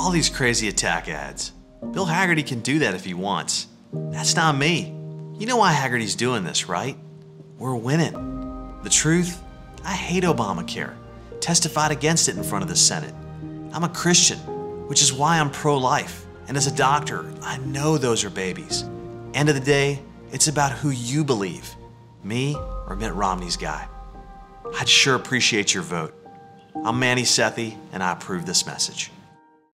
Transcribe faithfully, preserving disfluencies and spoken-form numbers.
all these crazy attack ads. Bill Hagerty can do that if he wants. That's not me. You know why Hagerty's doing this, right? We're winning. The truth? I hate Obamacare. Testified against it in front of the Senate. I'm a Christian, which is why I'm pro-life. And as a doctor, I know those are babies. End of the day, it's about who you believe. Me or Mitt Romney's guy. I'd sure appreciate your vote. I'm Manny Sethi, and I approve this message.